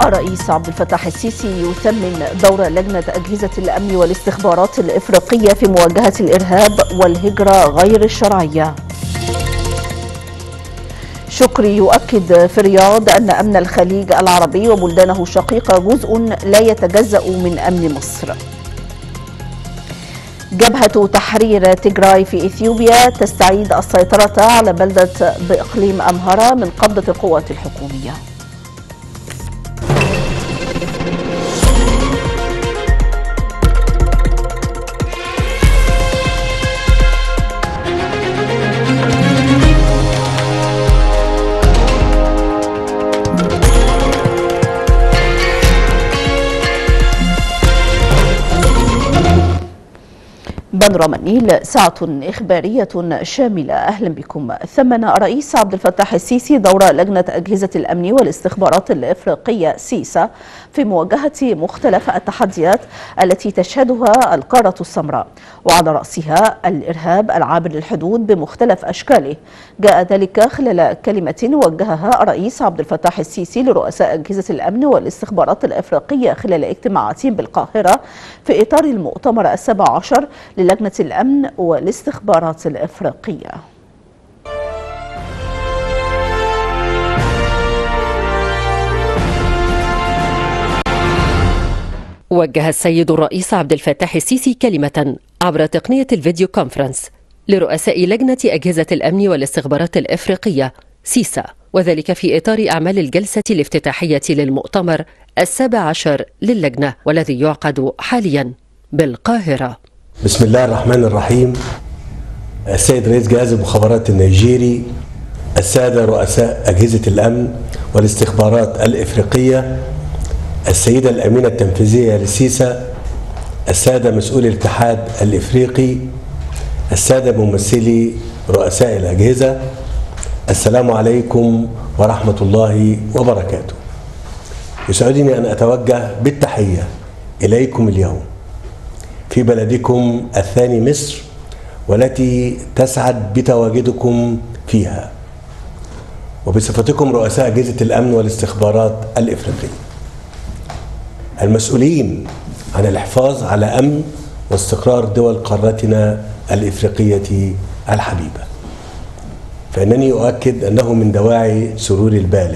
الرئيس عبد الفتاح السيسي يثمن دور لجنة أجهزة الأمن والاستخبارات الإفريقية في مواجهة الإرهاب والهجرة غير الشرعية. شكري يؤكد في الرياض أن أمن الخليج العربي وبلدانه الشقيقة جزء لا يتجزأ من أمن مصر. جبهة تحرير تيغراي في إثيوبيا تستعيد السيطرة على بلدة بإقليم أمهرة من قبضة القوات الحكومية. بانوراما النيل ساعة إخبارية شاملة. أهلا بكم. ثمن الرئيس عبد الفتاح السيسي دور لجنة أجهزة الأمن والاستخبارات الإفريقية سيسا في مواجهة مختلف التحديات التي تشهدها القارة السمراء، وعلى رأسها الإرهاب العابر للحدود بمختلف أشكاله. جاء ذلك خلال كلمة وجهها الرئيس عبد الفتاح السيسي لرؤساء أجهزة الأمن والاستخبارات الإفريقية خلال اجتماعات بالقاهرة في إطار المؤتمر 17 للجنة الأمن والاستخبارات الإفريقية. وجه السيد الرئيس عبد الفتاح السيسي كلمة عبر تقنية الفيديو كونفرنس لرؤساء لجنة أجهزة الأمن والاستخبارات الإفريقية سيسا، وذلك في إطار أعمال الجلسة الافتتاحية للمؤتمر 17 للجنة، والذي يعقد حاليا بالقاهرة. بسم الله الرحمن الرحيم. السيد رئيس جهاز المخابرات النيجيري، السادة رؤساء أجهزة الأمن والاستخبارات الإفريقية، السيدة الأمينة التنفيذية للسيسا، السادة مسؤولي الاتحاد الإفريقي، السادة ممثلي رؤساء الأجهزة، السلام عليكم ورحمة الله وبركاته. يسعدني أن أتوجه بالتحية إليكم اليوم في بلدكم الثاني مصر، والتي تسعد بتواجدكم فيها، وبصفتكم رؤساء أجهزة الأمن والاستخبارات الإفريقية المسؤولين عن الحفاظ على أمن واستقرار دول قارتنا الإفريقية الحبيبة. فإنني أؤكد أنه من دواعي سروري البالغ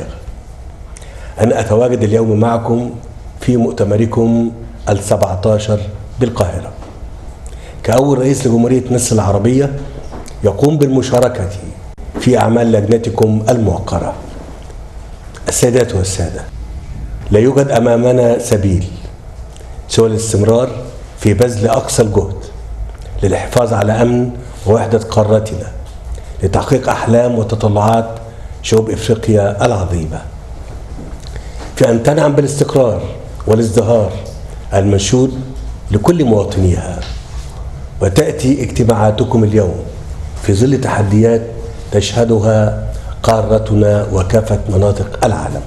أن أتواجد اليوم معكم في مؤتمركم 17 بالقاهرة كأول رئيس لجمهورية مصر العربية يقوم بالمشاركة في أعمال لجنتكم الموقرة. السيدات والسادة، لا يوجد أمامنا سبيل سوى الاستمرار في بذل أقصى الجهد للحفاظ على أمن ووحدة قارتنا لتحقيق أحلام وتطلعات شعوب إفريقيا العظيمة، في أن تنعم بالاستقرار والازدهار المنشود لكل مواطنيها. وتأتي اجتماعاتكم اليوم في ظل تحديات تشهدها قارتنا وكافة مناطق العالم،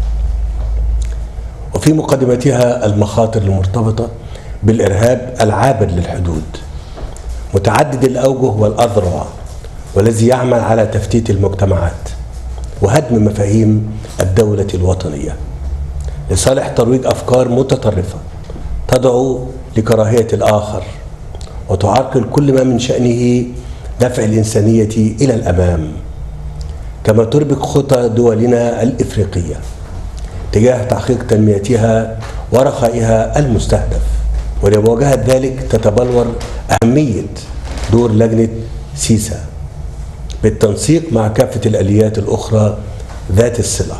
وفي مقدمتها المخاطر المرتبطة بالإرهاب العابر للحدود متعدد الأوجه والأذرع، والذي يعمل على تفتيت المجتمعات وهدم مفاهيم الدولة الوطنية لصالح ترويج أفكار متطرفة تدعو لكراهية الآخر وتعرقل كل ما من شأنه دفع الإنسانية إلى الأمام، كما تربك خطى دولنا الإفريقية تجاه تحقيق تنميتها ورخائها المستهدف. ولمواجهة ذلك تتبلور أهمية دور لجنة سيسا بالتنسيق مع كافة الآليات الأخرى ذات الصلة،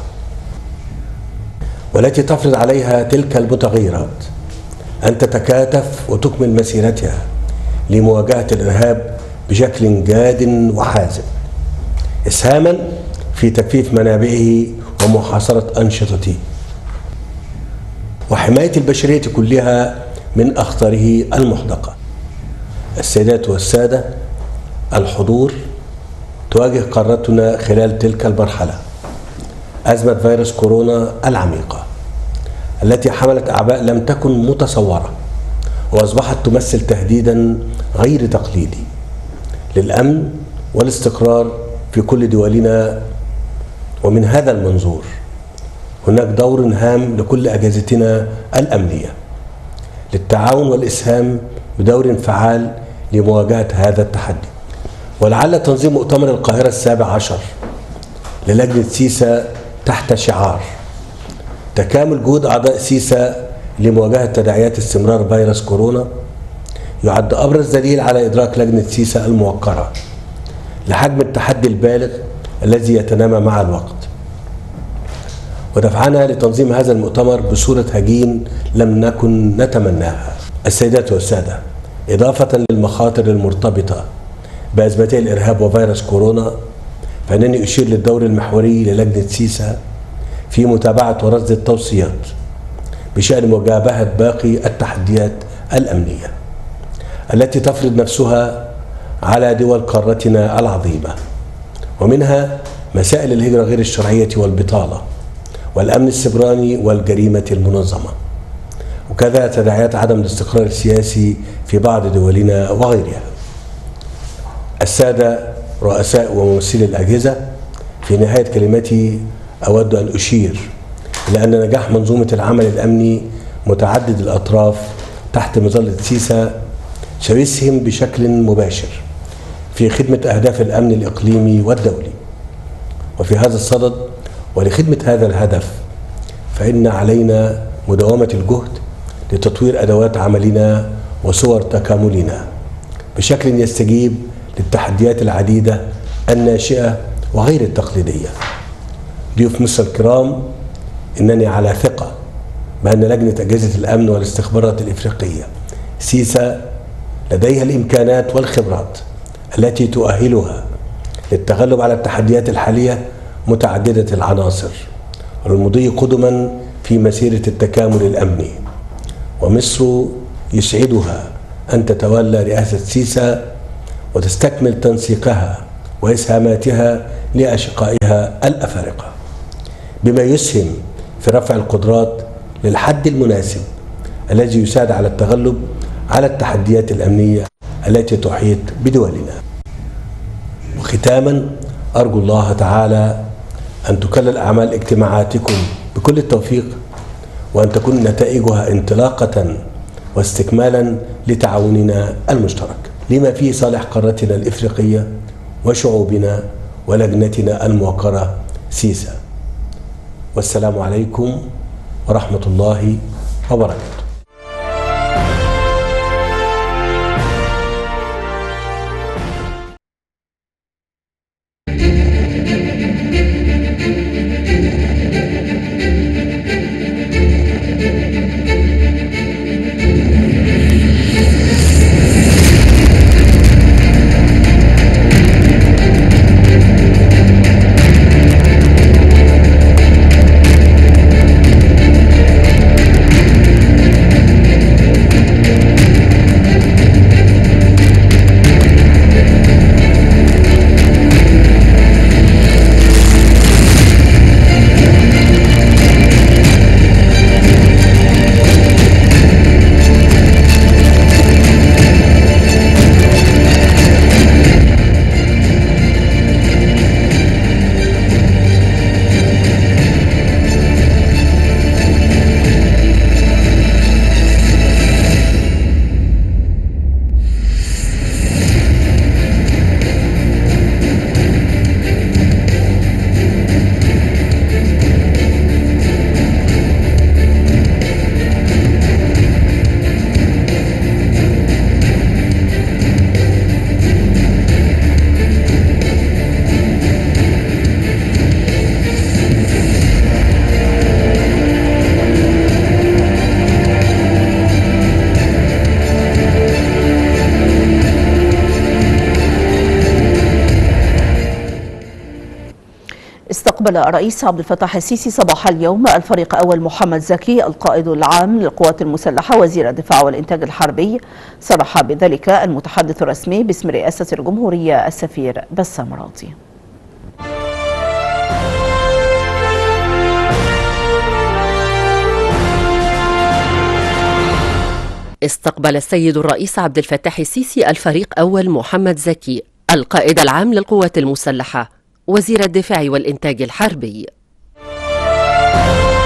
والتي تفرض عليها تلك المتغيرات أن تتكاتف وتكمل مسيرتها لمواجهة الإرهاب بشكل جاد وحازم، إسهاما في تكثيف منابعه ومحاصرة أنشطته وحماية البشرية كلها من أخطاره المحدقة. السيدات والسادة، الحضور، تواجه قارتنا خلال تلك المرحلة أزمة فيروس كورونا العميقة التي حملت أعباء لم تكن متصورة، وأصبحت تمثل تهديدا غير تقليدي للأمن والاستقرار في كل دولنا. ومن هذا المنظور هناك دور هام لكل أجهزتنا الأمنية للتعاون والإسهام بدور فعال لمواجهة هذا التحدي. ولعل تنظيم مؤتمر القاهرة ال17 للجنة سيسا تحت شعار تكامل جهود أعضاء سيسا لمواجهة تداعيات استمرار فيروس كورونا يعد أبرز دليل على إدراك لجنة سيسا الموقرة لحجم التحدي البالغ الذي يتنامى مع الوقت، ودفعنا لتنظيم هذا المؤتمر بصورة هجين لم نكن نتمناها. السيدات والسادة، إضافة للمخاطر المرتبطة بأزمتي الإرهاب وفيروس كورونا، فإنني أشير للدور المحوري للجنة سيسا في متابعة ورصد التوصيات بشأن مجابهة باقي التحديات الأمنية التي تفرض نفسها على دول قارتنا العظيمة، ومنها مسائل الهجرة غير الشرعية والبطالة والأمن السيبراني والجريمة المنظمة، وكذا تداعيات عدم الاستقرار السياسي في بعض دولنا وغيرها. السادة رؤساء وممثلي الأجهزة، في نهاية كلمتي أود أن أشير إلى أن نجاح منظومة العمل الأمني متعدد الأطراف تحت مظلة سيسا سيسهم بشكل مباشر في خدمة أهداف الأمن الإقليمي والدولي. وفي هذا الصدد ولخدمة هذا الهدف فإن علينا مداومة الجهد لتطوير أدوات عملنا وصور تكاملنا بشكل يستجيب للتحديات العديدة الناشئة وغير التقليدية. ضيوف مصر الكرام، إنني على ثقة بأن لجنة أجهزة الأمن والاستخبارات الإفريقية سيسا لديها الإمكانات والخبرات التي تؤهلها للتغلب على التحديات الحالية متعددة العناصر والمضي قدما في مسيرة التكامل الأمني. ومصر يسعدها أن تتولى رئاسة سيسا وتستكمل تنسيقها وإسهاماتها لأشقائها الأفارقة بما يسهم في رفع القدرات للحد المناسب الذي يساعد على التغلب على التحديات الأمنية التي تحيط بدولنا. وختاما، أرجو الله تعالى أن تكلل أعمال اجتماعاتكم بكل التوفيق، وأن تكون نتائجها انطلاقة واستكمالا لتعاوننا المشترك لما فيه صالح قارتنا الإفريقية وشعوبنا ولجنتنا الموقرة سيسا. والسلام عليكم ورحمة الله وبركاته. استقبل الرئيس عبد الفتاح السيسي صباح اليوم الفريق أول محمد زكي القائد العام للقوات المسلحة وزير الدفاع والإنتاج الحربي. صرح بذلك المتحدث الرسمي باسم رئاسة الجمهورية السفير بسام راضي. استقبل السيد الرئيس عبد الفتاح السيسي الفريق أول محمد زكي القائد العام للقوات المسلحة وزير الدفاع والإنتاج الحربي.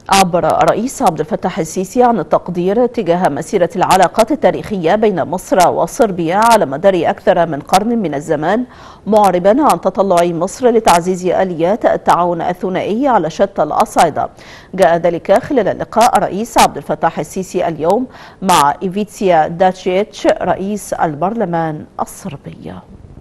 عبر الرئيس عبد الفتاح السيسي عن التقدير تجاه مسيرة العلاقات التاريخية بين مصر وصربيا على مدار أكثر من قرن من الزمان، معربا عن تطلع مصر لتعزيز آليات التعاون الثنائي على شتى الأصعدة. جاء ذلك خلال لقاء الرئيس عبد الفتاح السيسي اليوم مع إيفيتسيا داتشيتش رئيس البرلمان الصربي.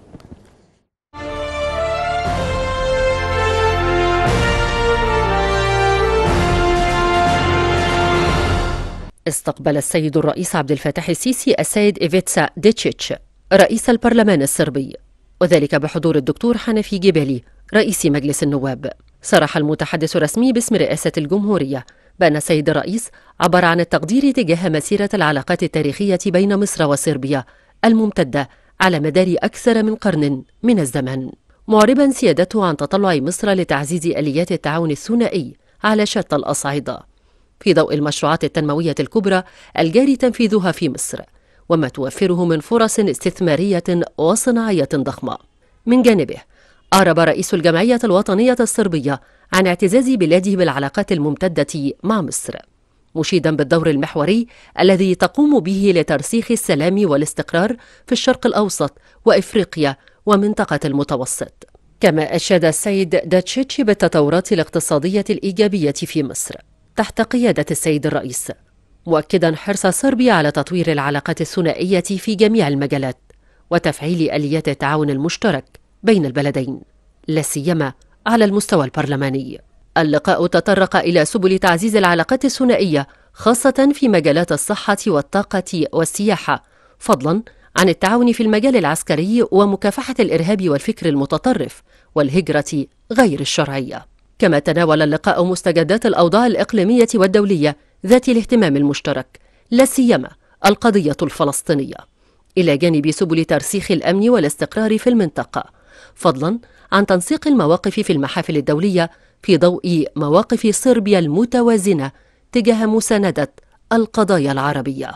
استقبل السيد الرئيس عبد الفتاح السيسي السيد إيفيتسا ديتشيتش رئيس البرلمان الصربي، وذلك بحضور الدكتور حنفي جبالي رئيس مجلس النواب. صرح المتحدث الرسمي باسم رئاسة الجمهورية بأن السيد الرئيس عبر عن التقدير تجاه مسيرة العلاقات التاريخية بين مصر وصربيا الممتدة على مدار أكثر من قرن من الزمن، معربا سيادته عن تطلع مصر لتعزيز آليات التعاون الثنائي على شتى الأصعدة في ضوء المشروعات التنموية الكبرى الجاري تنفيذها في مصر وما توفره من فرص استثمارية وصناعية ضخمة. من جانبه أعرب رئيس الجمعية الوطنية الصربية عن اعتزاز بلاده بالعلاقات الممتدة مع مصر، مشيدا بالدور المحوري الذي تقوم به لترسيخ السلام والاستقرار في الشرق الأوسط وإفريقيا ومنطقة المتوسط. كما أشاد السيد داتشيتش بالتطورات الاقتصادية الإيجابية في مصر تحت قيادة السيد الرئيس، مؤكدا حرص صربيا على تطوير العلاقات الثنائية في جميع المجالات وتفعيل آليات التعاون المشترك بين البلدين، لا سيما على المستوى البرلماني. اللقاء تطرق إلى سبل تعزيز العلاقات الثنائية خاصة في مجالات الصحة والطاقة والسياحة، فضلا عن التعاون في المجال العسكري ومكافحة الإرهاب والفكر المتطرف والهجرة غير الشرعية. كما تناول اللقاء مستجدات الأوضاع الإقليمية والدولية ذات الاهتمام المشترك، لا سيما القضية الفلسطينية، إلى جانب سبل ترسيخ الأمن والاستقرار في المنطقة، فضلا عن تنسيق المواقف في المحافل الدولية في ضوء مواقف صربيا المتوازنة تجاه مساندة القضايا العربية.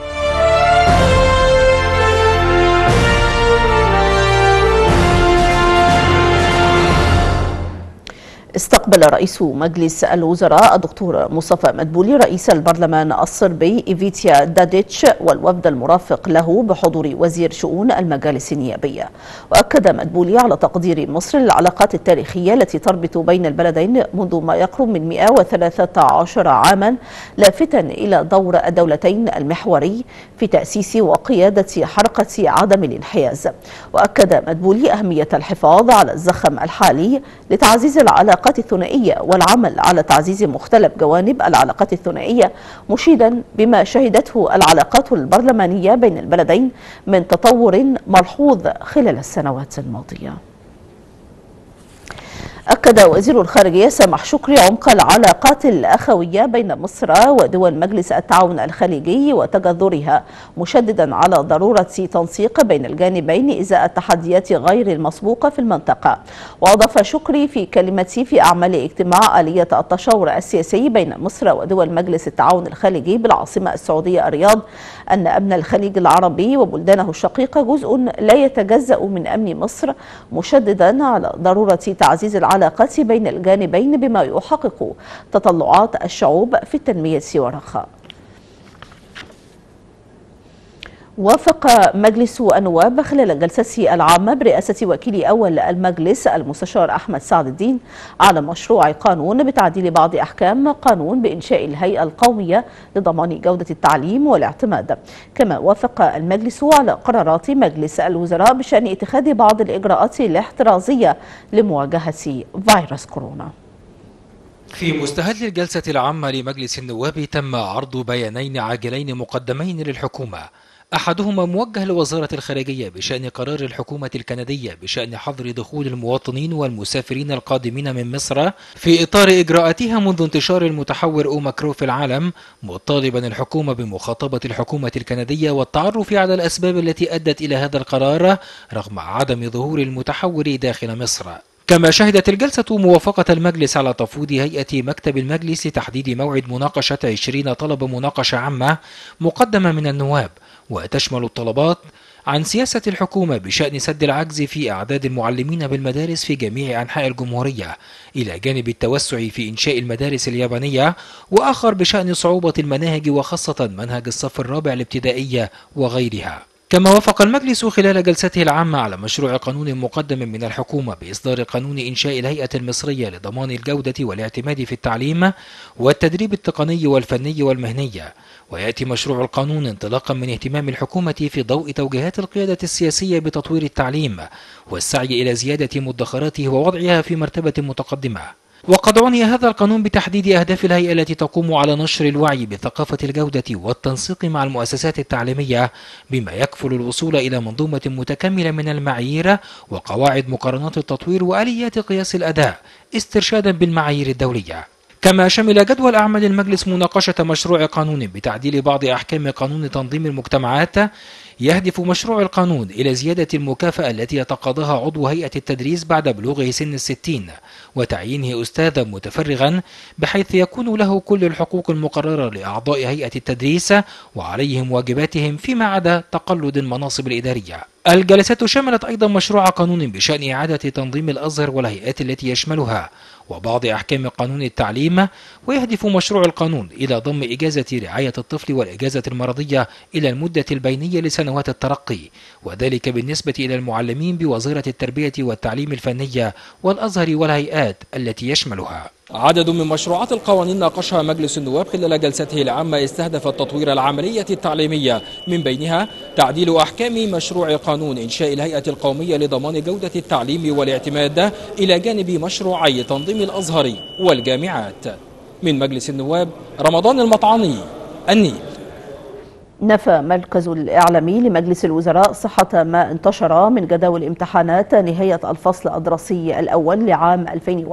استقبل رئيس مجلس الوزراء الدكتور مصطفى مدبولي رئيس البرلمان الصربي إيفيتسيا داتشيتش والوفد المرافق له بحضور وزير شؤون المجالس النيابية. وأكد مدبولي على تقدير مصر للعلاقات التاريخية التي تربط بين البلدين منذ ما يقرب من 113 عاما، لافتا إلى دور الدولتين المحوري في تأسيس وقيادة حركة عدم الانحياز. وأكد مدبولي أهمية الحفاظ على الزخم الحالي لتعزيز العلاقات الثنائية والعمل على تعزيز مختلف جوانب العلاقات الثنائية، مشيدا بما شهدته العلاقات البرلمانية بين البلدين من تطور ملحوظ خلال السنوات الماضية. أكد وزير الخارجية سامح شكري عمق العلاقات الأخوية بين مصر ودول مجلس التعاون الخليجي وتجذرها، مشددا على ضرورة تنسيق بين الجانبين إزاء التحديات غير المسبوقة في المنطقة. وأضاف شكري في كلمته في أعمال اجتماع آلية التشاور السياسي بين مصر ودول مجلس التعاون الخليجي بالعاصمة السعودية الرياض أن أمن الخليج العربي وبلدانه الشقيقة جزء لا يتجزأ من أمن مصر، مشددا على ضرورة تعزيز العلاقات بين الجانبين بما يحقق تطلعات الشعوب في التنمية والرخاء. وافق مجلس النواب خلال جلسته العامة برئاسة وكيل أول المجلس المستشار أحمد سعد الدين على مشروع قانون بتعديل بعض أحكام قانون بإنشاء الهيئة القومية لضمان جودة التعليم والاعتماد. كما وافق المجلس على قرارات مجلس الوزراء بشأن اتخاذ بعض الإجراءات الاحترازية لمواجهة فيروس كورونا. في مستهل الجلسة العامة لمجلس النواب تم عرض بيانين عاجلين مقدمين للحكومة، أحدهما موجه لوزارة الخارجية بشأن قرار الحكومة الكندية بشأن حظر دخول المواطنين والمسافرين القادمين من مصر في إطار إجراءاتها منذ انتشار المتحور أوميكرون في العالم، مطالبا الحكومة بمخاطبة الحكومة الكندية والتعرف على الأسباب التي أدت إلى هذا القرار رغم عدم ظهور المتحور داخل مصر. كما شهدت الجلسة موافقة المجلس على تفويض هيئة مكتب المجلس لتحديد موعد مناقشة 20 طلب مناقشة عامة مقدمة من النواب، وتشمل الطلبات عن سياسة الحكومة بشأن سد العجز في أعداد المعلمين بالمدارس في جميع أنحاء الجمهورية إلى جانب التوسع في إنشاء المدارس اليابانية، وآخر بشأن صعوبة المناهج وخاصة منهج الصف الرابع الابتدائية وغيرها. كما وافق المجلس خلال جلسته العامة على مشروع قانون مقدم من الحكومة بإصدار قانون إنشاء الهيئة المصرية لضمان الجودة والاعتماد في التعليم والتدريب التقني والفني والمهني. ويأتي مشروع القانون انطلاقا من اهتمام الحكومة في ضوء توجيهات القيادة السياسية بتطوير التعليم والسعي إلى زيادة مدخراته ووضعها في مرتبة متقدمة. وقد عني هذا القانون بتحديد أهداف الهيئة التي تقوم على نشر الوعي بثقافة الجودة والتنسيق مع المؤسسات التعليمية، بما يكفل الوصول إلى منظومة متكاملة من المعايير وقواعد مقارنات التطوير وآليات قياس الأداء استرشادا بالمعايير الدولية. كما شمل جدول أعمال المجلس مناقشة مشروع قانون بتعديل بعض أحكام قانون تنظيم المجتمعات. يهدف مشروع القانون إلى زيادة المكافأة التي يتقاضاها عضو هيئة التدريس بعد بلوغه سن 60، وتعيينه أستاذا متفرغا بحيث يكون له كل الحقوق المقررة لأعضاء هيئة التدريس وعليهم واجباتهم فيما عدا تقلد المناصب الإدارية. الجلسات شملت أيضا مشروع قانون بشأن إعادة تنظيم الأزهر والهيئات التي يشملها وبعض أحكام قانون التعليم. ويهدف مشروع القانون إلى ضم إجازة رعاية الطفل والإجازة المرضية إلى المدة البينية لسنوات الترقي، وذلك بالنسبة إلى المعلمين بوزارة التربية والتعليم الفنية والأزهر والهيئات التي يشملها. عدد من مشروعات القوانين ناقشها مجلس النواب خلال جلسته العامة استهدفت تطوير العملية التعليمية، من بينها تعديل أحكام مشروع قانون إنشاء الهيئة القومية لضمان جودة التعليم والاعتماد إلى جانب مشروعي تنظيم الأزهر والجامعات. من مجلس النواب رمضان المطعاني، النيل. نفى مركز الإعلامي لمجلس الوزراء صحة ما انتشر من جداول امتحانات نهاية الفصل الدراسي الأول لعام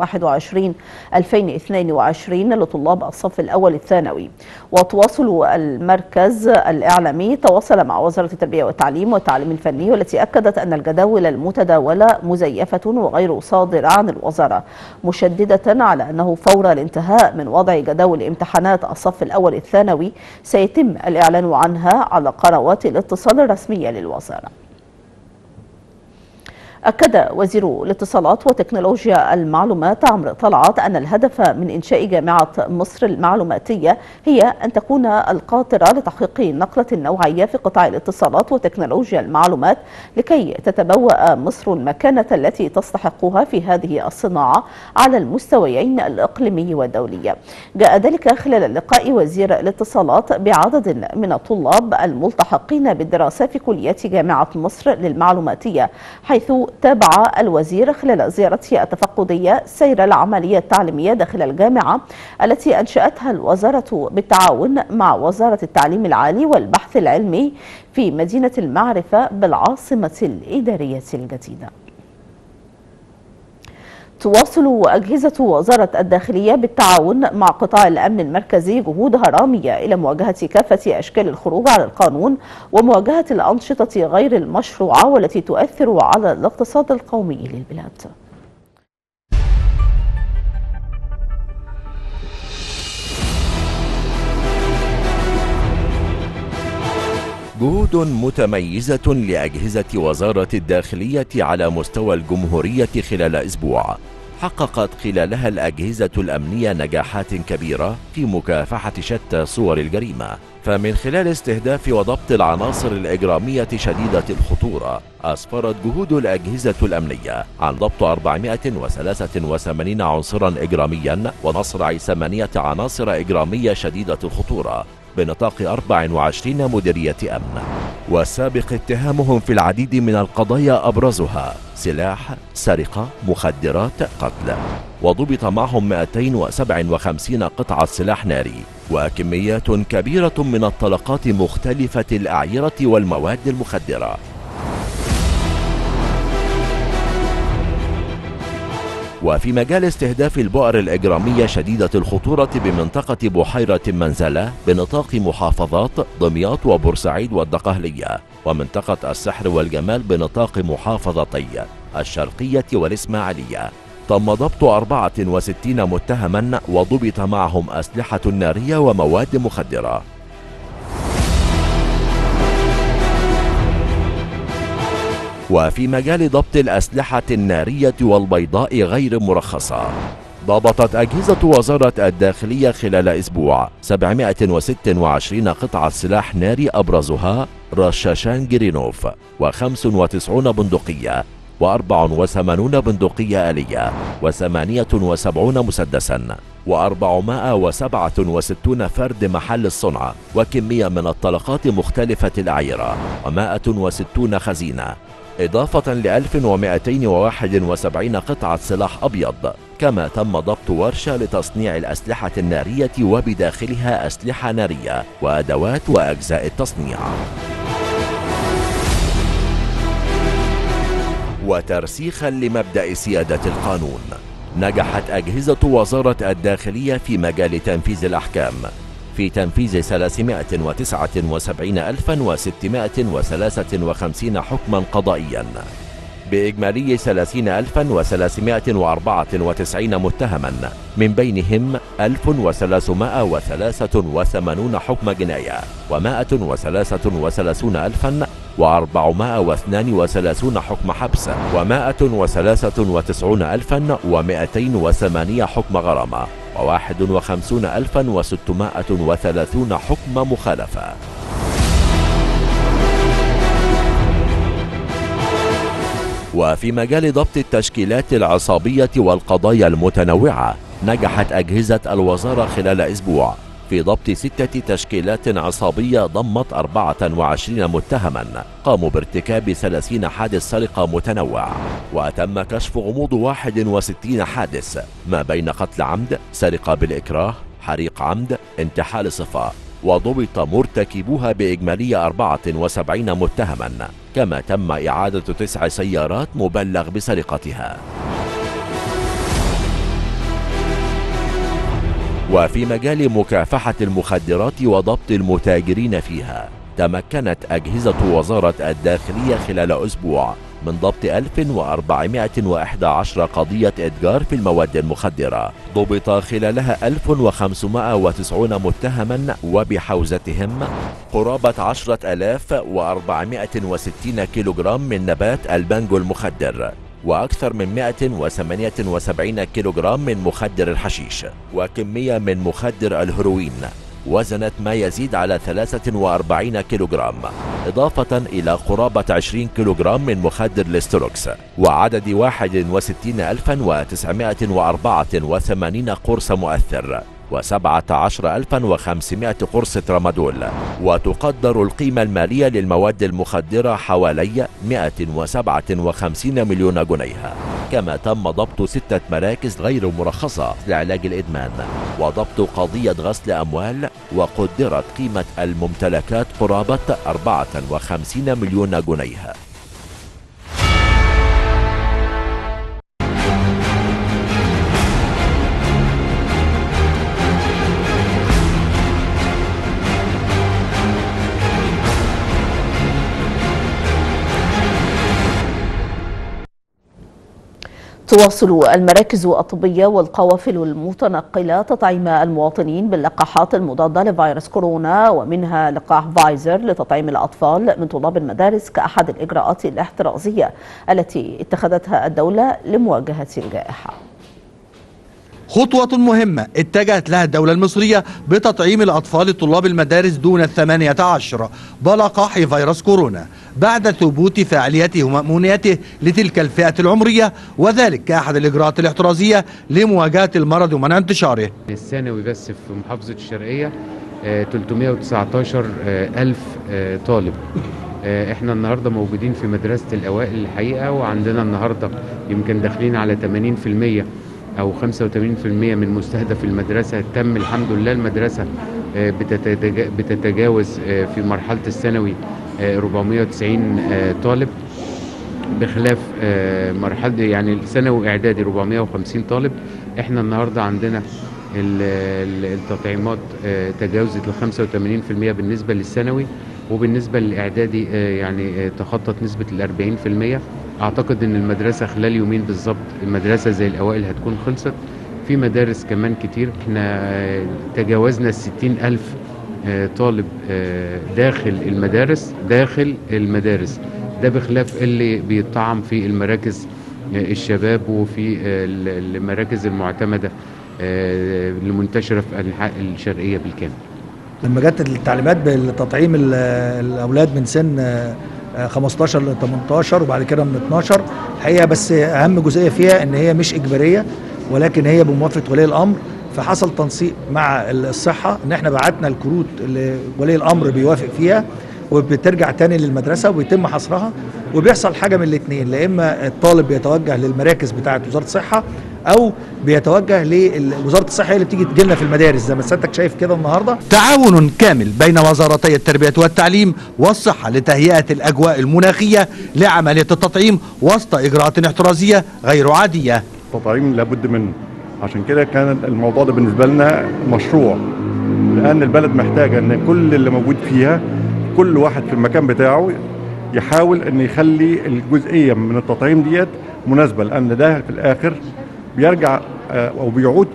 2021-2022 لطلاب الصف الأول الثانوي. وتواصل المركز الإعلامي تواصل مع وزارة التربية والتعليم والتعليم الفني، والتي أكدت أن الجداول المتداولة مزيفة وغير صادرة عن الوزارة، مشددة على أنه فور الانتهاء من وضع جداول امتحانات الصف الأول الثانوي سيتم الإعلان عنها على قنوات الاتصال الرسمية للوزارة. أكد وزير الاتصالات وتكنولوجيا المعلومات عمرو طلعت أن الهدف من إنشاء جامعة مصر المعلوماتية هي أن تكون القاطرة لتحقيق نقلة نوعية في قطاع الاتصالات وتكنولوجيا المعلومات، لكي تتبوأ مصر المكانة التي تستحقها في هذه الصناعة على المستويين الإقليمي والدولي. جاء ذلك خلال لقاء وزير الاتصالات بعدد من الطلاب الملتحقين بالدراسة في كلية جامعة مصر للمعلوماتية، حيث تابع الوزير خلال زيارته التفقدية سير العملية التعليمية داخل الجامعة التي أنشأتها الوزارة بالتعاون مع وزارة التعليم العالي والبحث العلمي في مدينة المعرفة بالعاصمة الإدارية الجديدة. تواصل أجهزة وزارة الداخلية بالتعاون مع قطاع الأمن المركزي جهودها رامية إلى مواجهة كافة أشكال الخروج على القانون ومواجهة الأنشطة غير المشروعة والتي تؤثر على الاقتصاد القومي للبلاد. جهود متميزة لأجهزة وزارة الداخلية على مستوى الجمهورية خلال أسبوع حققت خلالها الأجهزة الأمنية نجاحات كبيرة في مكافحة شتى صور الجريمة. فمن خلال استهداف وضبط العناصر الإجرامية شديدة الخطورة، أسفرت جهود الأجهزة الأمنية عن ضبط 483 عنصرا إجراميا ونصرع 8 عناصر إجرامية شديدة الخطورة بنطاق 24 مديرية أمن، والسابق اتهامهم في العديد من القضايا أبرزها سلاح، سرقة، مخدرات، قتل. وضبط معهم 257 قطعة سلاح ناري وكميات كبيرة من الطلقات مختلفة الأعيرة والمواد المخدرة. وفي مجال استهداف البؤر الإجرامية شديدة الخطورة بمنطقة بحيرة منزلة بنطاق محافظات دمياط وبورسعيد والدقهلية، ومنطقة السحر والجمال بنطاق محافظتي الشرقية والإسماعيلية، تم ضبط 64 متهما وضبط معهم أسلحة نارية ومواد مخدرة. وفي مجال ضبط الأسلحة النارية والبيضاء غير مرخصة، ضبطت أجهزة وزارة الداخلية خلال أسبوع 726 قطعة سلاح ناري أبرزها رشاشان جرينوف و95 بندقية و84 بندقية آلية و78 مسدسا و467 فرد محل الصنع وكمية من الطلقات مختلفة الأعيرة و160 خزينة، إضافة ل 1271 قطعة سلاح أبيض. كما تم ضبط ورشة لتصنيع الأسلحة النارية وبداخلها أسلحة نارية وأدوات وأجزاء التصنيع. وترسيخا لمبدأ سيادة القانون، نجحت أجهزة وزارة الداخلية في مجال تنفيذ الأحكام في تنفيذ 379,653 حكما قضائيا بإجمالي 30,394 متهما، من بينهم 1383 حكم جناية و133,432 حكم حبس و193,208 حكم غرامة و51,630 حكم مخالفة. وفي مجال ضبط التشكيلات العصابية والقضايا المتنوعة، نجحت أجهزة الوزارة خلال أسبوع في ضبط 6 تشكيلات عصابية ضمت 24 متهما قاموا بارتكاب 30 حادث سرقة متنوع، وتم كشف غموض 61 حادث ما بين قتل عمد، سرقة بالإكراه، حريق عمد، انتحال صفة، وضبط مرتكبوها بإجمالي 74 متهما. كما تم إعادة 9 سيارات مبلغ بسرقتها. وفي مجال مكافحة المخدرات وضبط المتاجرين فيها، تمكنت أجهزة وزارة الداخلية خلال أسبوع من ضبط 1411 قضية إتجار في المواد المخدرة، ضبط خلالها 1590 متهما وبحوزتهم قرابة 10,460 كيلوغرام من نبات البانجو المخدر، وأكثر من 178 كيلوغرام من مخدر الحشيش، وكمية من مخدر الهيروين وزنت ما يزيد على 43 كيلوغرام، إضافة إلى قرابة 20 كيلوغرام من مخدر الاستروكس، وعدد 61,984 قرص مؤثر و17,500 قرص ترامادول. وتقدر القيمة المالية للمواد المخدرة حوالي 157 مليون جنيه. كما تم ضبط 6 مراكز غير مرخصة لعلاج الإدمان، وضبط قضية غسل أموال، وقدرت قيمة الممتلكات قرابة 54 مليون جنيه. تواصل المراكز الطبية والقوافل المتنقلة تطعيم المواطنين باللقاحات المضادة لفيروس كورونا، ومنها لقاح فايزر لتطعيم الأطفال من طلاب المدارس كأحد الإجراءات الاحترازية التي اتخذتها الدولة لمواجهة الجائحة. خطوة مهمة اتجهت لها الدولة المصرية بتطعيم الأطفال طلاب المدارس دون 18 بلقاح فيروس كورونا بعد ثبوت فاعليته ومأمونيته لتلك الفئة العمرية، وذلك كأحد الإجراءات الاحترازية لمواجهة المرض ومنع انتشاره. الثانوي بس في محافظة الشرقية 319 ألف طالب. احنا النهاردة موجودين في مدرسة الأوائل الحقيقة، وعندنا النهاردة يمكن داخلين على 80% أو 85% من مستهدف المدرسة تم الحمد لله. المدرسة بتتجاوز في مرحلة الثانوي 490 طالب، بخلاف مرحلة يعني الثانوي إعدادي 450 طالب. احنا النهاردة عندنا التطعيمات تجاوزت ل 85% بالنسبة للثانوي، وبالنسبة للإعدادي يعني تخطت نسبة ال 40%. أعتقد أن المدرسة خلال يومين بالظبط المدرسة زي الأوائل هتكون خلصت. في مدارس كمان كتير، احنا تجاوزنا 60,000 طالب داخل المدارس ده بخلاف اللي بيطعم في المراكز الشباب وفي المراكز المعتمدة المنتشرة في أنحاء الشرقية بالكامل. لما جت التعليمات بتطعيم الأولاد من سن 15 ل 18 وبعد كده من 12 الحقيقة، بس أهم جزئية فيها إن هي مش إجبارية ولكن هي بموافقة ولي الأمر، فحصل تنسيق مع الصحة إن احنا بعتنا الكروت اللي ولي الأمر بيوافق فيها وبترجع تاني للمدرسة وبيتم حصرها، وبيحصل حاجة من الاثنين، لا إما الطالب بيتوجه للمراكز بتاعة وزارة الصحة أو بيتوجه لوزارة الصحة اللي بتيجي تجيلنا في المدارس زي ما سيادتك شايف كده النهاردة. تعاون كامل بين وزارتي التربية والتعليم والصحة لتهيئة الأجواء المناخية لعملية التطعيم وسط إجراءات احترازية غير عادية. التطعيم لابد منه، عشان كده كان الموضوع ده بالنسبة لنا مشروع، لأن البلد محتاجة أن كل اللي موجود فيها كل واحد في المكان بتاعه يحاول أن يخلي الجزئية من التطعيم ديت مناسبة، لأن ده في الآخر بيرجع أو بيعود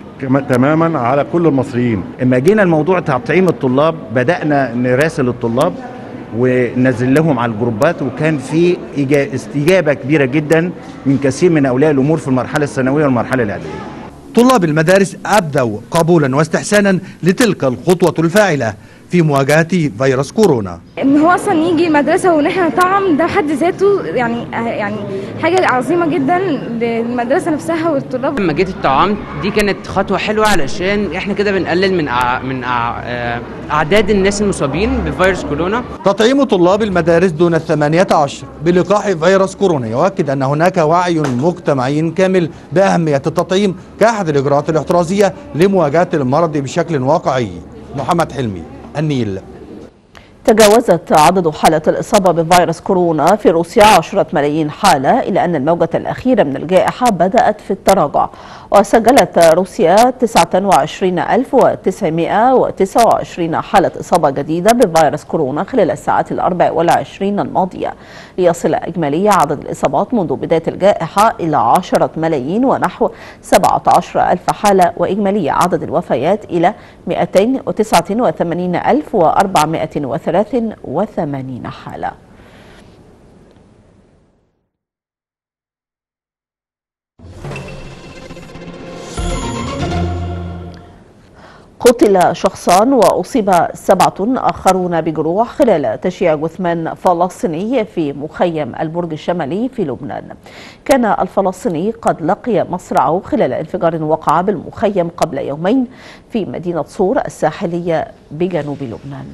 تماما على كل المصريين. اما جينا الموضوع تطعيم الطلاب بدأنا نراسل الطلاب وننزل لهم على الجروبات، وكان في استجابة كبيرة جدا من كثير من أولياء الأمور في المرحلة الثانوية والمرحلة الإعدادية. طلاب المدارس أبدوا قبولا واستحسانا لتلك الخطوة الفاعلة في مواجهة فيروس كورونا. ان هو اصلا يجي المدرسه وان احنا نطعم ده حد ذاته يعني حاجه عظيمه جدا للمدرسه نفسها والطلاب. لما جيت اتطعمت دي كانت خطوه حلوه، علشان احنا كده بنقلل من اعداد الناس المصابين بفيروس كورونا. تطعيم طلاب المدارس دون 18 بلقاح فيروس كورونا يؤكد ان هناك وعي مجتمعي كامل باهميه التطعيم كاحد الاجراءات الاحترازيه لمواجهه المرض بشكل واقعي. محمد حلمي، النيل. تجاوزت عدد حالات الإصابة بفيروس كورونا في روسيا 10 ملايين حالة، إلى أن الموجة الأخيرة من الجائحة بدأت في التراجع، وسجلت روسيا 29929 حالة إصابة جديدة بفيروس كورونا خلال الساعات 24 الماضية، ليصل إجمالي عدد الإصابات منذ بداية الجائحة إلى 10 ملايين ونحو 17 ألف حالة، وإجمالي عدد الوفيات إلى 289,483 حالة. قتل شخصان وأصيب 7 آخرون بجروح خلال تشييع جثمان فلسطيني في مخيم البرج الشمالي في لبنان. كان الفلسطيني قد لقي مصرعه خلال انفجار وقع بالمخيم قبل يومين في مدينة صور الساحلية بجنوب لبنان.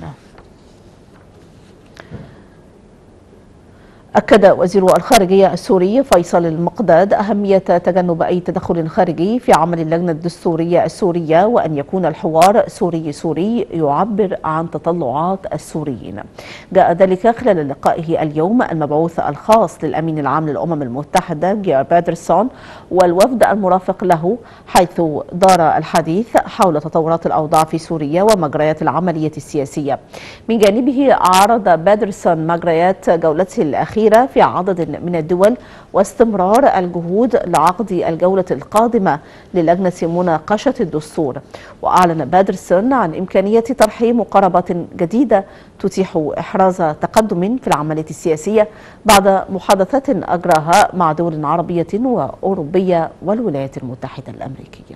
أكد وزير الخارجية السوري فيصل المقداد أهمية تجنب أي تدخل خارجي في عمل اللجنة الدستورية السورية، وأن يكون الحوار سوري يعبر عن تطلعات السوريين. جاء ذلك خلال لقائه اليوم المبعوث الخاص للأمين العام للأمم المتحدة جير بيدرسون والوفد المرافق له، حيث دار الحديث حول تطورات الأوضاع في سوريا ومجريات العملية السياسية. من جانبه عرض بيدرسون مجريات جولته الأخيرة في عدد من الدول واستمرار الجهود لعقد الجولة القادمة للجنة مناقشة الدستور. وأعلن بيدرسون عن إمكانية طرح مقاربات جديدة تتيح إحراز تقدم في العملية السياسية بعد محادثات أجراها مع دول عربية وأوروبية والولايات المتحدة الأمريكية.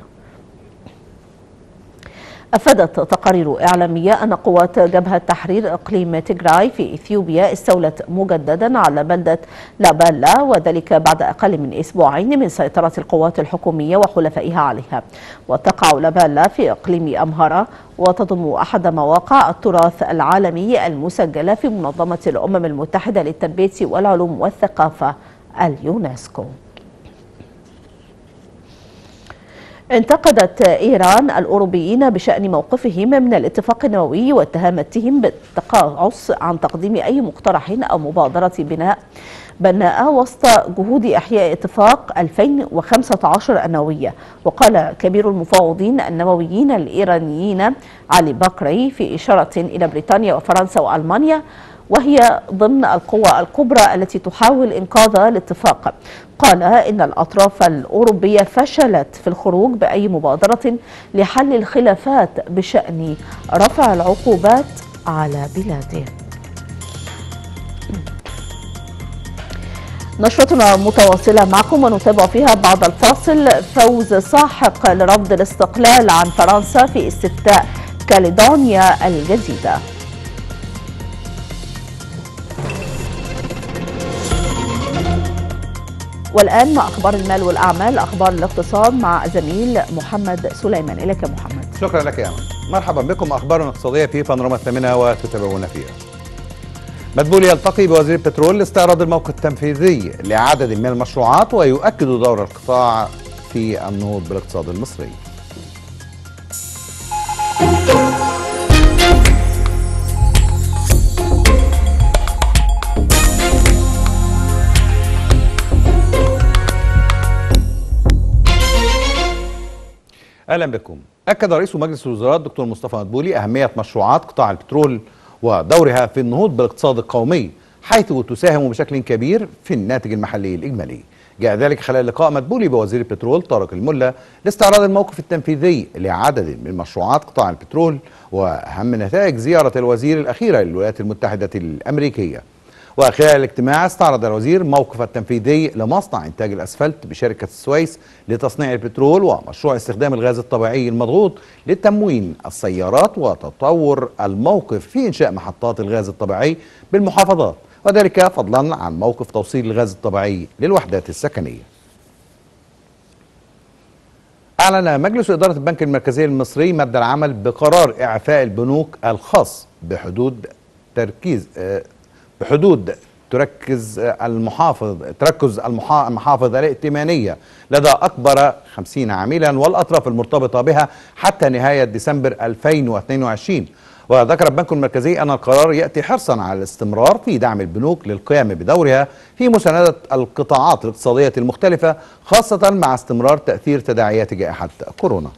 أفادت تقارير إعلامية أن قوات جبهة تحرير إقليم تيغراي في إثيوبيا استولت مجددا على بلدة لابالا، وذلك بعد أقل من أسبوعين من سيطرة القوات الحكومية وحلفائها عليها. وتقع لابالا في إقليم أمهارة، وتضم أحد مواقع التراث العالمي المسجلة في منظمة الأمم المتحدة للتربية والعلوم والثقافة اليونسكو. انتقدت إيران الأوروبيين بشأن موقفهم من الاتفاق النووي واتهمتهم بالتقاعس عن تقديم أي مقترح أو مبادرة بناء وسط جهود إحياء اتفاق 2015 النووية. وقال كبير المفاوضين النوويين الإيرانيين علي بكري في إشارة إلى بريطانيا وفرنسا وألمانيا وهي ضمن القوى الكبرى التي تحاول إنقاذ الاتفاق، قال إن الأطراف الأوروبية فشلت في الخروج بأي مبادرة لحل الخلافات بشأن رفع العقوبات على بلاده. نشرتنا متواصلة معكم ونتابع فيها بعد الفاصل فوز ساحق لرفض الاستقلال عن فرنسا في استفتاء كاليدونيا الجديدة. والآن مع أخبار المال والأعمال، أخبار الاقتصاد مع زميل محمد سليمان. إليك يا محمد. شكرا لك يا أمل. مرحبا بكم. أخبار اقتصادية في بانوراما الثامنة وتتابعونا فيها. مدبولي يلتقي بوزير البترول لاستعراض الموقف التنفيذي لعدد من المشروعات ويؤكد دور القطاع في النهوض بالاقتصاد المصري. أهلا بكم. أكد رئيس مجلس الوزراء الدكتور مصطفى مدبولي أهمية مشروعات قطاع البترول ودورها في النهوض بالاقتصاد القومي، حيث تساهم بشكل كبير في الناتج المحلي الإجمالي. جاء ذلك خلال لقاء مدبولي بوزير البترول طارق الملا لاستعراض الموقف التنفيذي لعدد من مشروعات قطاع البترول وأهم نتائج زيارة الوزير الأخيرة للولايات المتحدة الأمريكية. وخلال الاجتماع استعرض الوزير موقف التنفيذي لمصنع إنتاج الأسفلت بشركة السويس لتصنيع البترول ومشروع استخدام الغاز الطبيعي المضغوط لتموين السيارات وتطور الموقف في إنشاء محطات الغاز الطبيعي بالمحافظات، وذلك فضلا عن موقف توصيل الغاز الطبيعي للوحدات السكنية. أعلن مجلس إدارة البنك المركزي المصري مد العمل بقرار إعفاء البنوك الخاص بحدود تركز المحافظ الائتمانية لدى أكبر 50 عاملا والأطراف المرتبطة بها حتى نهاية ديسمبر 2022. وذكر البنك المركزي أن القرار يأتي حرصا على الاستمرار في دعم البنوك للقيام بدورها في مساندة القطاعات الاقتصادية المختلفة، خاصة مع استمرار تأثير تداعيات جائحة كورونا.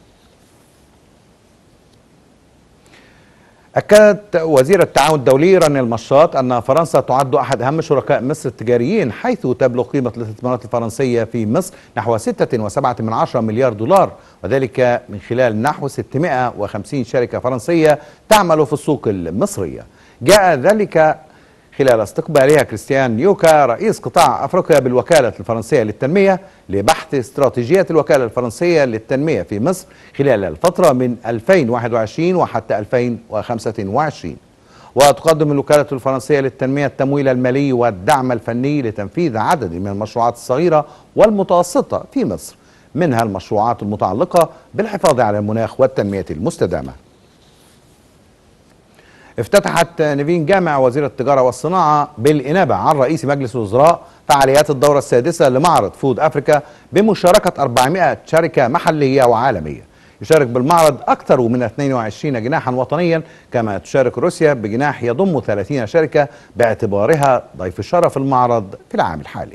أكدت وزير التعاون الدولي رانيا المشاط أن فرنسا تعد أحد أهم شركاء مصر التجاريين، حيث تبلغ قيمة الاستثمارات الفرنسية في مصر نحو 6.7 مليار دولار، وذلك من خلال نحو 650 شركة فرنسية تعمل في السوق المصرية. جاء ذلك خلال استقبالها كريستيان يوكا رئيس قطاع أفريقيا بالوكالة الفرنسية للتنمية لبحث استراتيجيات الوكالة الفرنسية للتنمية في مصر خلال الفترة من 2021 وحتى 2025. وتقدم الوكالة الفرنسية للتنمية التمويل المالي والدعم الفني لتنفيذ عدد من المشروعات الصغيرة والمتوسطة في مصر، منها المشروعات المتعلقة بالحفاظ على المناخ والتنمية المستدامة. افتتحت نيفين جامع وزيرة التجارة والصناعة بالإنابة عن رئيس مجلس الوزراء فعاليات الدورة السادسة لمعرض فود أفريكا بمشاركة 400 شركة محلية وعالمية. يشارك بالمعرض أكثر من 22 جناحا وطنيا، كما تشارك روسيا بجناح يضم 30 شركة باعتبارها ضيف الشرف المعرض في العام الحالي.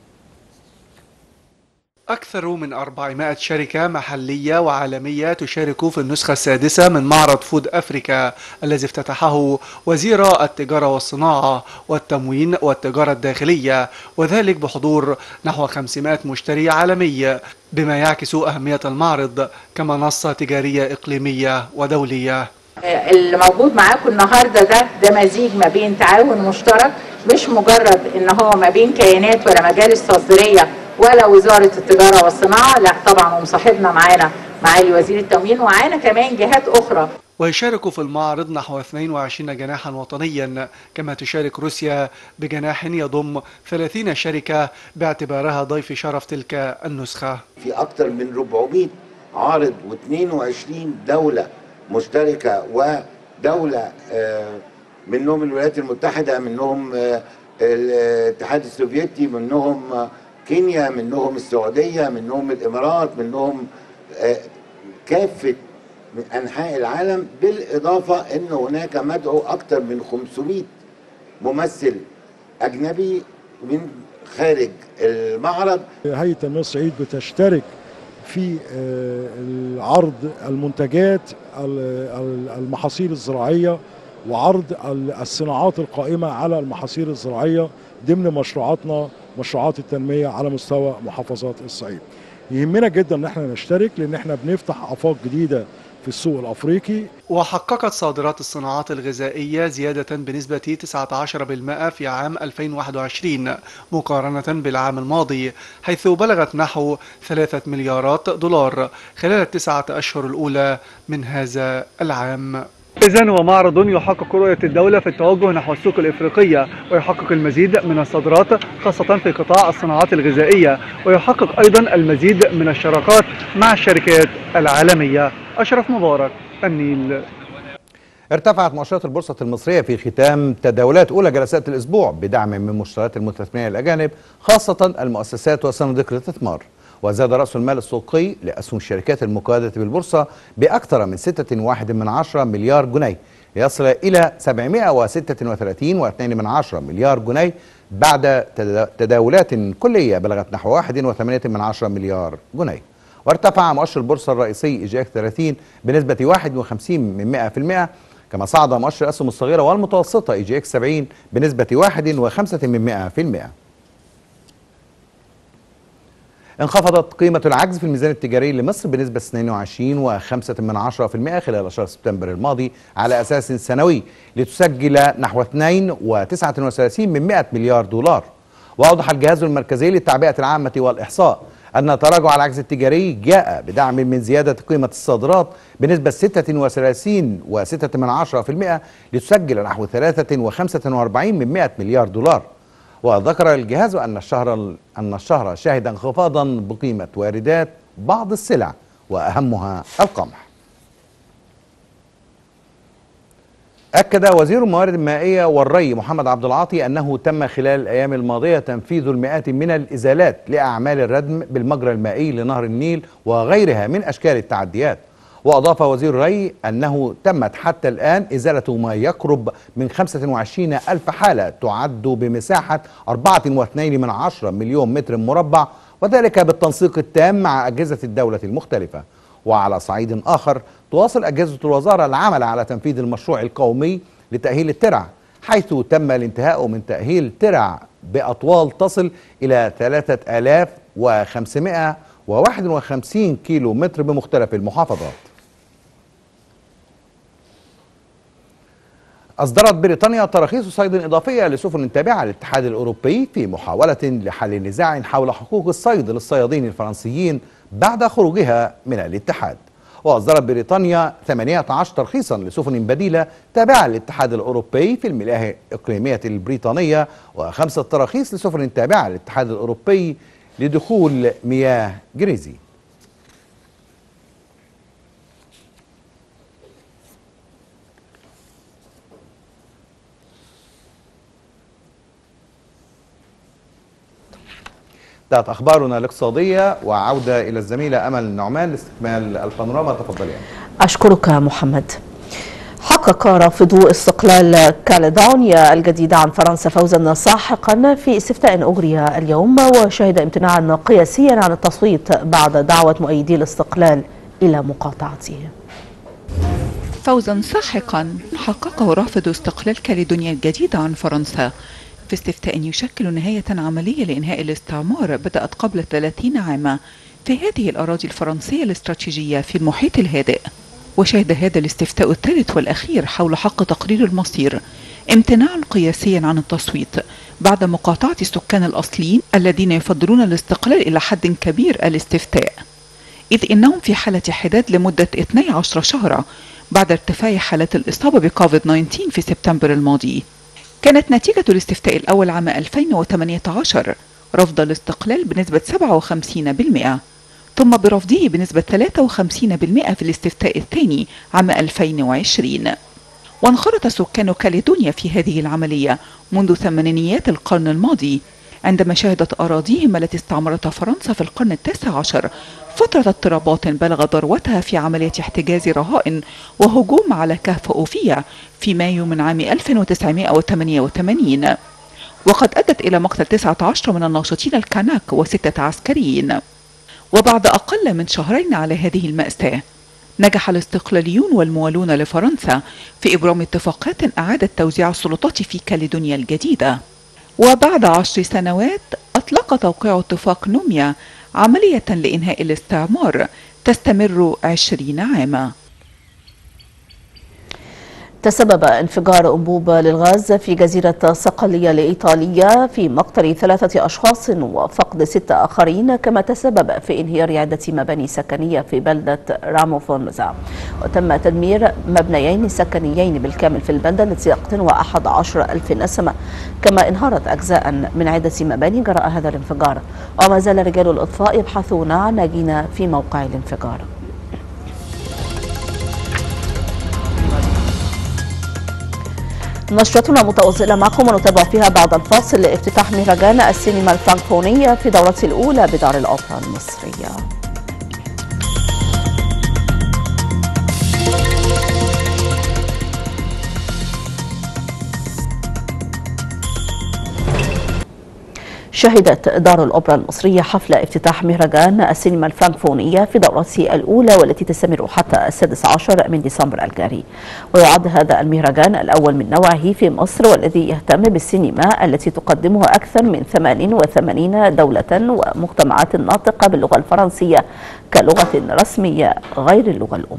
أكثر من 400 شركة محلية وعالمية تشارك في النسخة السادسة من معرض فود أفريكا الذي افتتحه وزير التجارة والصناعة والتموين والتجارة الداخلية، وذلك بحضور نحو 500 مشتري عالمي، بما يعكس أهمية المعرض كمنصة تجارية إقليمية ودولية. اللي موجود معاكم النهارده ده مزيج ما بين تعاون مشترك، مش مجرد ان هو ما بين كيانات ولا مجالس تصديريه ولا وزارة التجارة والصناعة، لا طبعا ومصاحبنا معانا معالي وزير التموين ومعانا كمان جهات أخرى. ويشارك في المعرض نحو 22 جناحا وطنيا، كما تشارك روسيا بجناح يضم 30 شركة باعتبارها ضيف شرف تلك النسخة. في أكثر من 400 عارض و22 دولة مشتركة، ودولة منهم الولايات المتحدة، منهم الاتحاد السوفيتي، منهم كينيا، منهم السعودية، منهم الإمارات، منهم كافة أنحاء العالم، بالإضافة أن هناك مدعو أكثر من 500 ممثل أجنبي من خارج المعرض. هيئة التنمية الصعيد بتشترك في عرض المنتجات المحاصيل الزراعية وعرض الصناعات القائمة على المحاصيل الزراعية ضمن مشروعاتنا، مشروعات التنمية على مستوى محافظات الصعيد. يهمنا جدا ان احنا نشترك، لان احنا بنفتح آفاق جديدة في السوق الأفريقي. وحققت صادرات الصناعات الغذائية زيادة بنسبة 19% في عام 2021 مقارنة بالعام الماضي، حيث بلغت نحو 3 مليارات دولار خلال ال9 أشهر الأولى من هذا العام. إذن ومعرض يحقق رؤية الدولة في التوجه نحو السوق الإفريقية، ويحقق المزيد من الصادرات خاصة في قطاع الصناعات الغذائية، ويحقق أيضا المزيد من الشراكات مع الشركات العالمية. أشرف مبارك، النيل. ارتفعت مؤشرات البورصة المصرية في ختام تداولات أولى جلسات الأسبوع بدعم من مشتريات المستثمرين الأجانب خاصة المؤسسات وصناديق الاستثمار. وزاد رأس المال السوقي لأسهم الشركات المقيدة بالبورصة بأكثر من 6.1 مليار جنيه ليصل إلى 736.2 مليار جنيه بعد تداولات كلية بلغت نحو 1.8 مليار جنيه. وارتفع مؤشر البورصة الرئيسي IGX 30 بنسبة 51%، كما صعد مؤشر الأسهم الصغيرة والمتوسطة IGX 70 بنسبة 1.5%. انخفضت قيمة العجز في الميزان التجاري لمصر بنسبة 22.5% خلال شهر سبتمبر الماضي على أساس سنوي لتسجل نحو 2.39 مليار دولار. وأوضح الجهاز المركزي للتعبئة العامة والإحصاء أن تراجع العجز التجاري جاء بدعم من زيادة قيمة الصادرات بنسبة 36.6% لتسجل نحو 3.45 مليار دولار. وذكر الجهاز أن الشهر شهد انخفاضا بقيمة واردات بعض السلع وأهمها القمح. أكد وزير الموارد المائية والري محمد عبد العاطي أنه تم خلال الأيام الماضية تنفيذ المئات من الإزالات لأعمال الردم بالمجرى المائي لنهر النيل وغيرها من أشكال التعديات. وأضاف وزير الري أنه تمت حتى الآن إزالة ما يقرب من 25,000 حالة تعد بمساحة 4.2 مليون متر مربع، وذلك بالتنسيق التام مع أجهزة الدولة المختلفة. وعلى صعيد آخر تواصل أجهزة الوزارة العمل على تنفيذ المشروع القومي لتأهيل الترع، حيث تم الانتهاء من تأهيل ترع بأطوال تصل إلى 3551 كيلو متر بمختلف المحافظات. أصدرت بريطانيا تراخيص صيد إضافية لسفن تابعة للاتحاد الأوروبي في محاولة لحل نزاع حول حقوق الصيد للصيادين الفرنسيين بعد خروجها من الاتحاد. وأصدرت بريطانيا 18 ترخيصا لسفن بديلة تابعة للاتحاد الأوروبي في المياه الإقليمية البريطانية، و5 تراخيص لسفن تابعة للاتحاد الأوروبي لدخول مياه جريزي. انتهت أخبارنا الاقتصادية، وعودة إلى الزميلة أمل نعمان لاستكمال البانوراما. تفضلي. أشكرك محمد. حقق رافضو استقلال كاليدونيا الجديدة عن فرنسا فوزا ساحقا في استفتاء أجري اليوم، وشهد امتناعا قياسيا عن التصويت بعد دعوة مؤيدي الاستقلال إلى مقاطعته. فوزا ساحقا حققه رافض استقلال كاليدونيا الجديدة عن فرنسا في استفتاء يشكل نهاية عملية لإنهاء الاستعمار بدأت قبل 30 عاما في هذه الأراضي الفرنسية الاستراتيجية في المحيط الهادئ. وشهد هذا الاستفتاء الثالث والأخير حول حق تقرير المصير امتناعا قياسيا عن التصويت بعد مقاطعة السكان الأصليين الذين يفضلون الاستقلال إلى حد كبير الاستفتاء، إذ إنهم في حالة حداد لمدة 12 شهرا بعد ارتفاع حالات الإصابة بكوفيد-19 في سبتمبر الماضي. كانت نتيجة الاستفتاء الأول عام 2018 رفض الاستقلال بنسبة 57%، ثم برفضه بنسبة 53% في الاستفتاء الثاني عام 2020. وانخرط سكان كاليدونيا في هذه العملية منذ ثمانينيات القرن الماضي، عندما شهدت أراضيهم التي استعمرتها فرنسا في القرن ال19 فترة اضطرابات بلغ ذروتها في عملية احتجاز رهائن وهجوم على كهف أوفيا في مايو من عام 1988، وقد أدت إلى مقتل 19 من الناشطين الكاناك و6 عسكريين. وبعد أقل من شهرين على هذه المأساة نجح الاستقلاليون والموالون لفرنسا في إبرام اتفاقات أعادت توزيع السلطات في كاليدونيا الجديدة. وبعد 10 سنوات أطلق توقيع اتفاق نوميا عملية لإنهاء الاستعمار تستمر 20 عاما. تسبب انفجار أنبوبة للغاز في جزيرة صقلية لإيطاليا في مقتل 3 أشخاص وفقد 6 آخرين، كما تسبب في انهيار عدة مباني سكنية في بلدة راموفونزا. وتم تدمير مبنيين سكنيين بالكامل في البلدة التي يقطنها 11,000 نسمة، كما انهارت أجزاء من عدة مباني جراء هذا الانفجار. وما زال رجال الإطفاء يبحثون عن ناجين في موقع الانفجار. نشرتنا متواصلة معكم ونتابع فيها بعد الفاصل افتتاح مهرجان السينما الفرنكوفونية في دورته الأولى بدار الأوبرا المصرية. شهدت دار الأوبرا المصرية حفل افتتاح مهرجان السينما الفرنكوفونية في دورته الأولى والتي تستمر حتى 16 من ديسمبر الجاري. ويعد هذا المهرجان الأول من نوعه في مصر، والذي يهتم بالسينما التي تقدمها أكثر من 88 دولة ومجتمعات ناطقة باللغة الفرنسية كلغة رسمية غير اللغة الأم.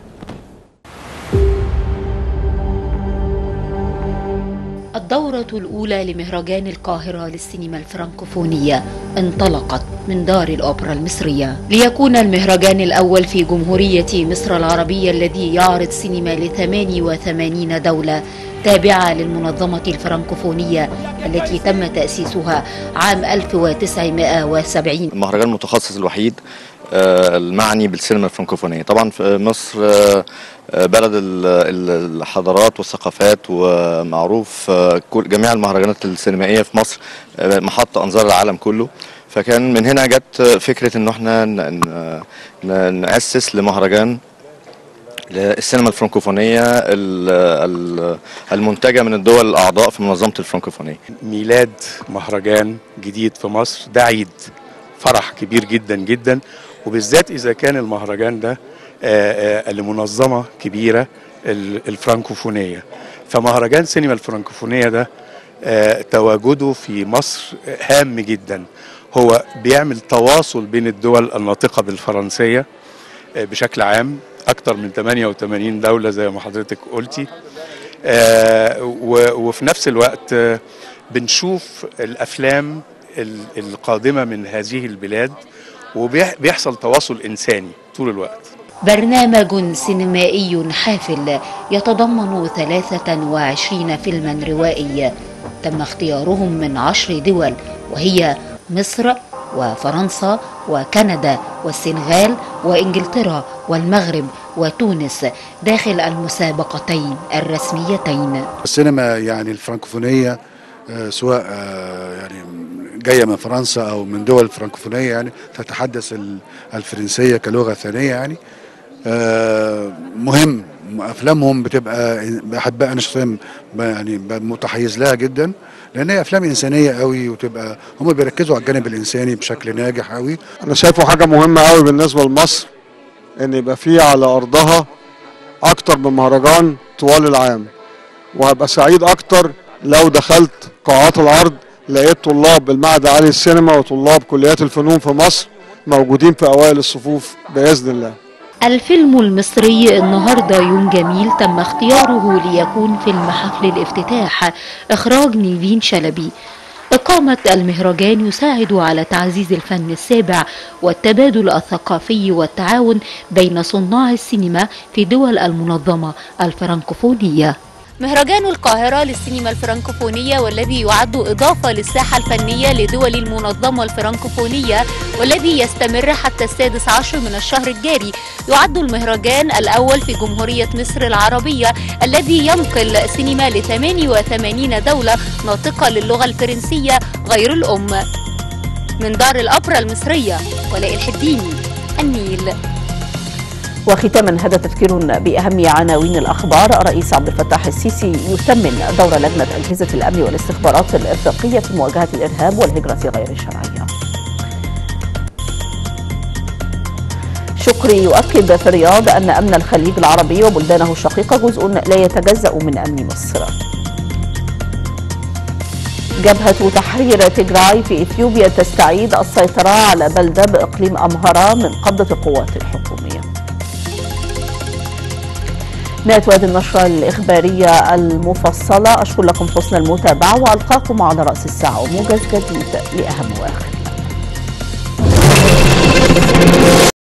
الدورة الأولى لمهرجان القاهرة للسينما الفرنكوفونية انطلقت من دار الأوبرا المصرية، ليكون المهرجان الأول في جمهورية مصر العربية الذي يعرض سينما ل 88 دولة تابعة للمنظمة الفرنكوفونية التي تم تأسيسها عام 1970. المهرجان المتخصص الوحيد المعني بالسينما الفرنكوفونية. طبعا في مصر بلد الحضارات والثقافات، ومعروف جميع المهرجانات السينمائية في مصر محط أنظار العالم كله. فكان من هنا جت فكرة إنه احنا نأسس لمهرجان للسينما الفرنكوفونية المنتجة من الدول الأعضاء في منظمة الفرنكوفونية. ميلاد مهرجان جديد في مصر ده عيد فرح كبير جدا جدا، وبالذات إذا كان المهرجان ده لمنظمة كبيرة الفرنكوفونية. فمهرجان سينما الفرنكوفونية ده تواجده في مصر هام جدا. هو بيعمل تواصل بين الدول الناطقة بالفرنسية بشكل عام، أكتر من 88 دولة زي ما حضرتك قلتي، وفي نفس الوقت بنشوف الأفلام القادمة من هذه البلاد، وبيحصل تواصل إنساني طول الوقت. برنامج سينمائي حافل يتضمن 23 فيلما روائي تم اختيارهم من 10 دول، وهي مصر وفرنسا وكندا والسنغال وإنجلترا والمغرب وتونس داخل المسابقتين الرسميتين. السينما يعني الفرنكوفونية سواء يعني جاية من فرنسا أو من دول الفرنكوفونية يعني تتحدث الفرنسية كلغة ثانية، يعني مهم. أفلامهم بتبقى بحبها أنا شخصيا، يعني متحيز لها جدا، لأن هي أفلام إنسانية قوي، وتبقى هم بيركزوا على الجانب الإنساني بشكل ناجح قوي. أنا شايفه حاجة مهمة قوي بالنسبة لمصر، إن يبقى فيه على أرضها أكتر من مهرجان طوال العام، وهبقى سعيد أكتر لو دخلت قاعات العرض لقيت طلاب المعهد العالي للسينما وطلاب كليات الفنون في مصر موجودين في أوائل الصفوف بإذن الله. الفيلم المصري النهارده يوم جميل تم اختياره ليكون فيلم حفل الافتتاح، إخراج نيفين شلبي. إقامة المهرجان يساعد على تعزيز الفن السابع والتبادل الثقافي والتعاون بين صناع السينما في دول المنظمة الفرنكوفونية. مهرجان القاهرة للسينما الفرنكوفونية، والذي يعد إضافة للساحة الفنية لدول المنظمة الفرنكوفونية والذي يستمر حتى 16 من الشهر الجاري، يعد المهرجان الأول في جمهورية مصر العربية الذي ينقل سينما ل 88 دولة ناطقة للغة الفرنسية غير الأم. من دار الأوبرا المصرية، ولاء الحديني، النيل. وختاما هذا تذكير بأهم عناوين الأخبار. الرئيس عبد الفتاح السيسي يثمن دور لجنة أجهزة الأمن والاستخبارات الإفريقية في مواجهة الإرهاب والهجرة غير الشرعية. شكري يؤكد في الرياض أن أمن الخليج العربي وبلدانه الشقيقة جزء لا يتجزأ من أمن مصر. جبهة تحرير تيغراي في إثيوبيا تستعيد السيطرة على بلدة بإقليم أمهرة من قبضة القوات الحكومية. نهاية هذه النشرة الإخبارية المفصلة، أشكر لكم حسن المتابعة وألقاكم على رأس الساعة وموجز جديد لأهم وآخر.